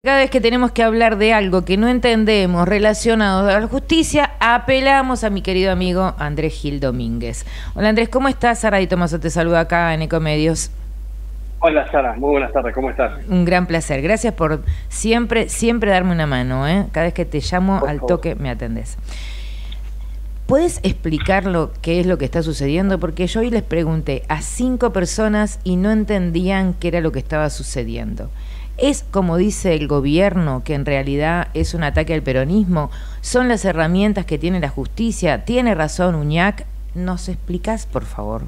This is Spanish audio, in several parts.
Cada vez que tenemos que hablar de algo que no entendemos relacionado a la justicia, apelamos a mi querido amigo Andrés Gil Domínguez. Hola Andrés, ¿cómo estás? Sara Di Tomaso te saluda acá en Ecomedios. Hola Sara, muy buenas tardes, ¿cómo estás? Un gran placer, gracias por siempre darme una mano, ¿eh? Cada vez que te llamo al toque me atendés. ¿Puedes explicar qué es lo que está sucediendo? Porque yo hoy les pregunté a 5 personas y no entendían qué era lo que estaba sucediendo. ¿Es como dice el gobierno, que en realidad es un ataque al peronismo? ¿Son las herramientas que tiene la justicia? ¿Tiene razón Uñac? ¿Nos explicás, por favor?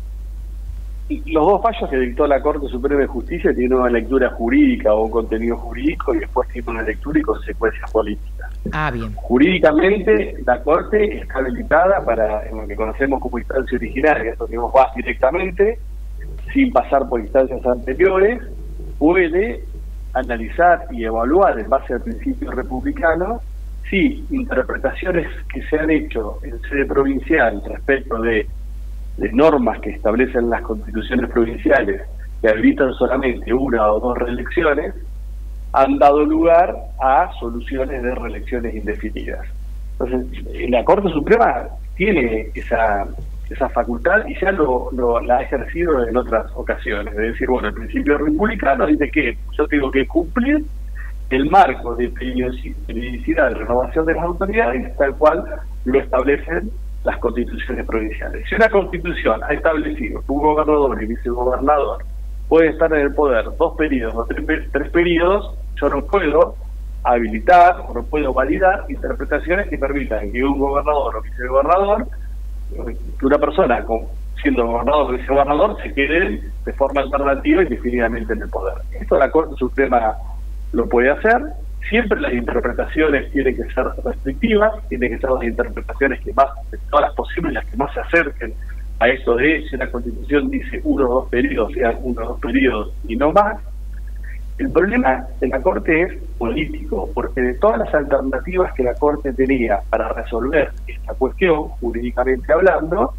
Los dos fallos que dictó la Corte Suprema de Justicia tienen una lectura jurídica o un contenido jurídico y después tiene una lectura y consecuencias políticas. Ah, bien. Jurídicamente, la Corte está habilitada para, en lo que conocemos como instancia originaria, esto que vos vas directamente, sin pasar por instancias anteriores, puede analizar y evaluar en base al principio republicano si interpretaciones que se han hecho en sede provincial respecto de normas que establecen las constituciones provinciales que habilitan solamente una o dos reelecciones han dado lugar a soluciones de reelecciones indefinidas. Entonces, la Corte Suprema tiene esa facultad y ya la ha ejercido en otras ocasiones. Es decir, bueno, el principio republicano dice que yo tengo que cumplir el marco de periodicidad de renovación de las autoridades tal cual lo establecen las constituciones provinciales. Si una constitución ha establecido que un gobernador y vicegobernador pueden estar en el poder 2 periodos o 3 periodos, yo no puedo habilitar o no puedo validar interpretaciones que permitan que un gobernador o vicegobernador, que una persona siendo gobernador o vicegobernador se quede de forma alternativa indefinidamente en el poder. Esto la Corte Suprema lo puede hacer. Siempre las interpretaciones tienen que ser restrictivas, tienen que ser las interpretaciones que más, de todas las posibles, las que más se acerquen a esto de si la Constitución dice 1 o 2 periodos, sean 1 o 2 periodos y no más. El problema de la Corte es político, porque de todas las alternativas que la Corte tenía para resolver esta cuestión, jurídicamente hablando,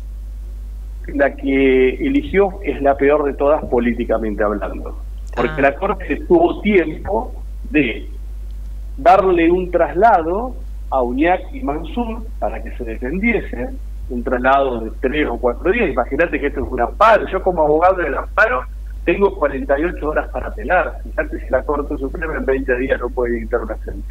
la que eligió es la peor de todas políticamente hablando. Porque la Corte tuvo tiempo de darle un traslado a Uñac y Mansur para que se defendiese, un traslado de 3 o 4 días. Imagínate que esto es un amparo. Yo como abogado del amparo tengo 48 horas para apelar. Fíjate si la Corte Suprema en 20 días no puede dictar una sentencia.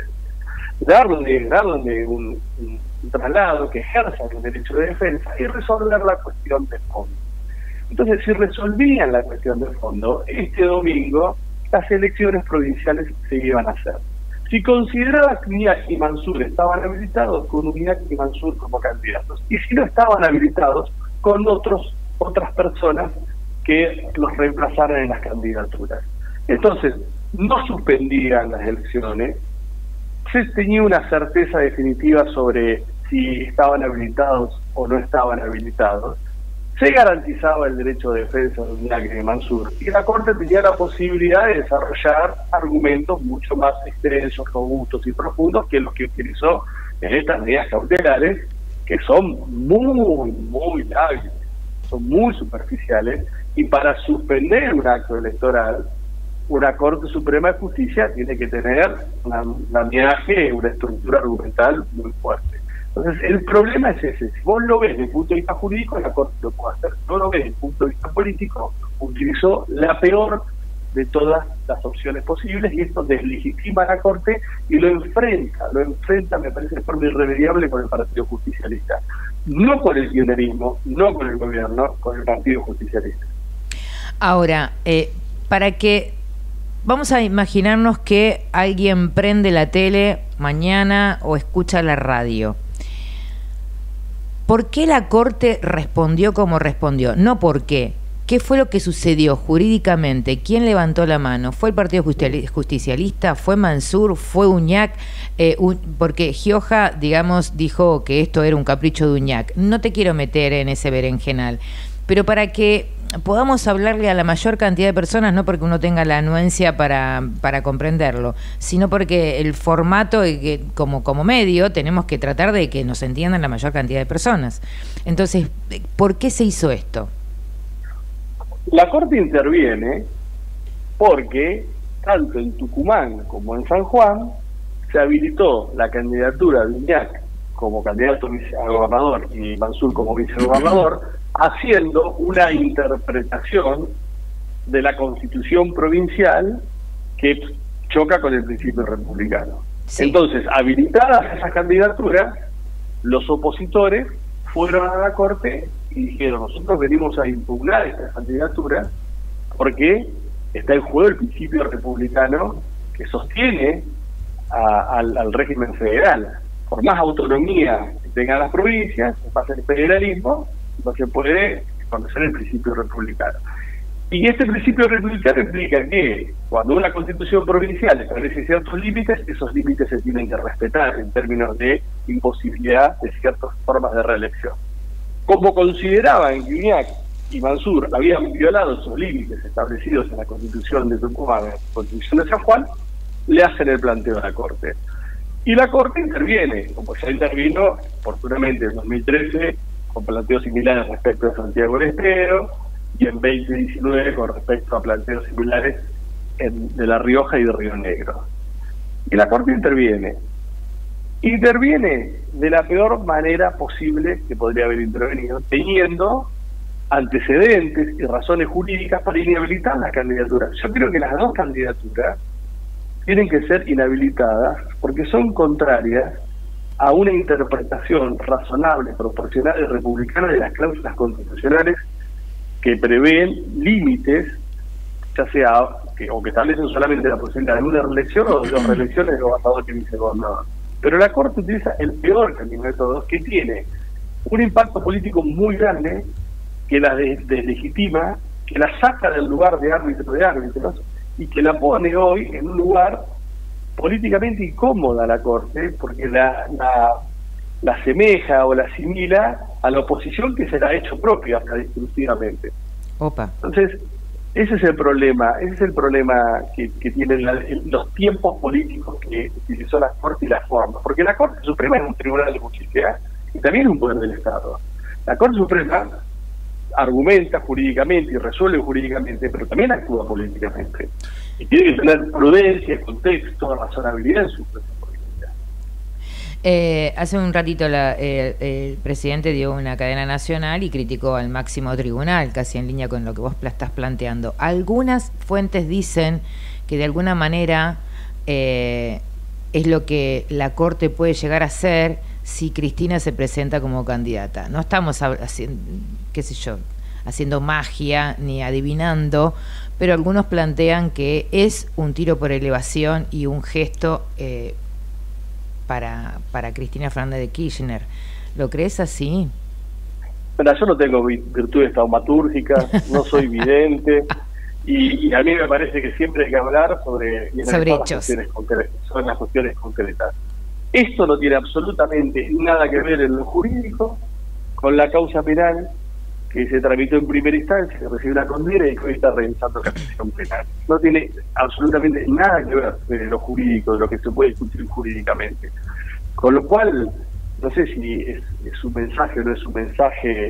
Darle un traslado que ejerza el derecho de defensa y resolver la cuestión de fondo. Entonces, si resolvían la cuestión de fondo, este domingo las elecciones provinciales se iban a hacer. Si consideraba que Uñac y Mansur estaban habilitados, con Uñac y Mansur como candidatos. Y si no estaban habilitados, con otras personas que los reemplazaran en las candidaturas. Entonces, no suspendían las elecciones, se tenía una certeza definitiva sobre si estaban habilitados o no estaban habilitados, se garantizaba el derecho de defensa de Uñac y de Mansur, y la Corte tenía la posibilidad de desarrollar argumentos mucho más extensos, robustos y profundos que los que utilizó en estas medidas cautelares, que son muy lábiles, son muy superficiales, y para suspender un acto electoral, una Corte Suprema de Justicia tiene que tener un andamiaje, una estructura argumental muy fuerte. Entonces, el problema es ese. Si vos lo ves desde el punto de vista jurídico, la Corte lo puede hacer. Si no lo ves desde el punto de vista político, utilizó la peor de todas las opciones posibles, y esto deslegitima a la Corte y lo enfrenta, me parece, de forma irremediable con el Partido Justicialista. No con el kirchnerismo, no con el gobierno, con el Partido Justicialista. Ahora, vamos a imaginarnos que alguien prende la tele mañana o escucha la radio. ¿Por qué la Corte respondió como respondió? No por qué. ¿Qué fue lo que sucedió jurídicamente? ¿Quién levantó la mano? ¿Fue el Partido Justicialista? ¿Fue Mansur? ¿Fue Uñac? Porque Gioja, digamos, dijo que esto era un capricho de Uñac. No te quiero meter en ese berenjenal, pero para que podamos hablarle a la mayor cantidad de personas, no porque uno tenga la anuencia para comprenderlo, sino porque el formato, como medio, tenemos que tratar de que nos entiendan la mayor cantidad de personas. Entonces, ¿por qué se hizo esto? La Corte interviene porque tanto en Tucumán como en San Juan, se habilitó la candidatura de Uñac como candidato a gobernador y Mansur como vicegobernador, haciendo una interpretación de la Constitución provincial que choca con el principio republicano. Sí. Entonces, habilitadas esas candidaturas, los opositores fueron a la Corte y dijeron: nosotros venimos a impugnar estas candidaturas porque está en juego el principio republicano que sostiene al régimen federal. Por más autonomía que tengan las provincias, en base al federalismo, no se puede conocer el principio republicano. Y este principio republicano implica que cuando una constitución provincial establece ciertos límites, esos límites se tienen que respetar en términos de imposibilidad de ciertas formas de reelección. Como consideraban que Uñac y Mansur habían violado esos límites establecidos en la Constitución de Tucumán, en la Constitución de San Juan, le hacen el planteo a la Corte. Y la Corte interviene, como ya intervino oportunamente en 2013 con planteos similares respecto a Santiago del Estero, y en 2019 con respecto a planteos similares de La Rioja y de Río Negro. Y la Corte interviene de la peor manera posible que podría haber intervenido, teniendo antecedentes y razones jurídicas para inhabilitar las candidaturas. Yo creo que las dos candidaturas tienen que ser inhabilitadas porque son contrarias a una interpretación razonable, proporcional y republicana de las cláusulas constitucionales que prevén límites, ya sea o que establecen solamente la posibilidad de una reelección o de dos reelecciones de gobernador y vicegobernador. Pero la Corte utiliza el peor camino de todos, que tiene un impacto político muy grande, que la deslegitima, que la saca del lugar de árbitro de árbitros y que la pone hoy en un lugar políticamente incómoda a la Corte, porque la asemeja o la asimila a la oposición que se la ha hecho propia exclusivamente. Opa. Entonces, ese es el problema que tienen los tiempos políticos que utilizó la Corte y las formas, porque la Corte Suprema es un tribunal de justicia y también es un poder del Estado. La Corte Suprema argumenta jurídicamente y resuelve jurídicamente, pero también actúa políticamente. Y tiene que tener prudencia, contexto, razonabilidad en su expresión política. Hace un ratito el presidente dio una cadena nacional y criticó al máximo tribunal, casi en línea con lo que vos estás planteando. Algunas fuentes dicen que de alguna manera es lo que la Corte puede llegar a hacer si Cristina se presenta como candidata. No estamos haciendo, qué sé yo, haciendo magia ni adivinando, pero algunos plantean que es un tiro por elevación y un gesto para Cristina Fernández de Kirchner. ¿Lo crees así? Bueno, yo no tengo virtudes taumatúrgicas, no soy vidente, y a mí me parece que siempre hay que hablar sobre hechos, sobre las cuestiones concretas. Esto no tiene absolutamente nada que ver en lo jurídico con la causa penal que se tramitó en primera instancia, que recibió una condena y que hoy está revisando casación penal. No tiene absolutamente nada que ver de lo jurídico, de lo que se puede discutir jurídicamente. Con lo cual, no sé si es un mensaje o no es un mensaje.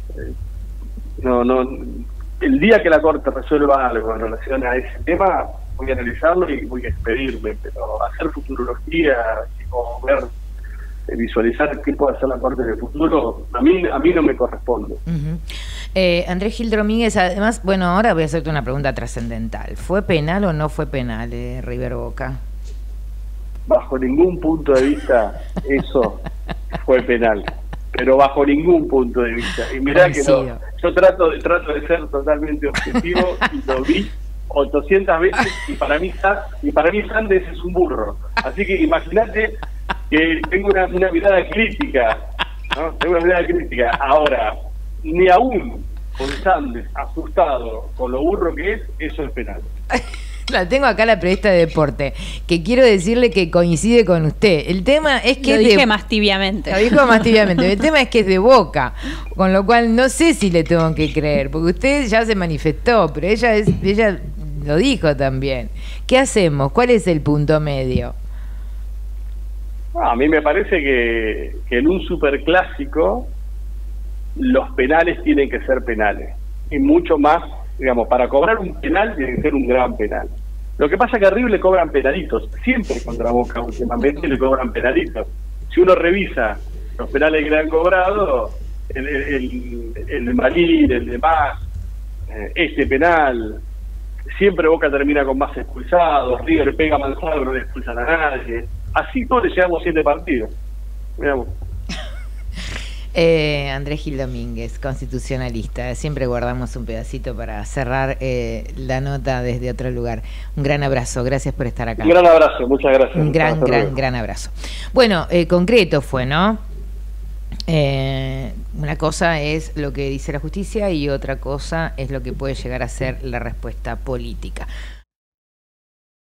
El día que la Corte resuelva algo en relación a ese tema, voy a analizarlo y voy a expedirme, pero hacer futurología o ver, visualizar qué puede hacer la Corte en el futuro, a mí no me corresponde. Andrés Gil Domínguez, además, bueno, ahora voy a hacerte una pregunta trascendental. ¿Fue penal o no fue penal River Boca? Bajo ningún punto de vista eso fue penal, pero bajo ningún punto de vista. Y mirá que no, yo trato de ser totalmente objetivo y lo vi 800 veces y para mí Sandes es un burro. Así que imagínate que tengo una mirada crítica, ¿no? Tengo una mirada crítica. Ahora, ni aún con Sandes asustado con lo burro que es, eso es penal. La tengo acá, la periodista de deporte, que quiero decirle que coincide con usted. El tema es que lo dije más tibiamente. Lo dijo más tibiamente. El tema es que es de Boca, con lo cual no sé si le tengo que creer, porque usted ya se manifestó, pero ella lo dijo también. ¿Qué hacemos? ¿Cuál es el punto medio? A mí me parece que en un superclásico los penales tienen que ser penales. Y mucho más, digamos, para cobrar un penal tiene que ser un gran penal. Lo que pasa es que a River le cobran penalitos, siempre contra Boca últimamente le cobran penalitos. Si uno revisa los penales que le han cobrado, el de Marín, el de Más, este penal, siempre Boca termina con más expulsados, River pega a Manzano, no le expulsan a nadie. Así todos le llevamos 7 partidos. Miramos. Andrés Gil Domínguez, constitucionalista. Siempre guardamos un pedacito para cerrar la nota desde otro lugar. Un gran abrazo, gracias por estar acá. Un gran abrazo, muchas gracias. Un gran abrazo. Bueno, concreto fue, ¿no? Una cosa es lo que dice la justicia y otra cosa es lo que puede llegar a ser la respuesta política.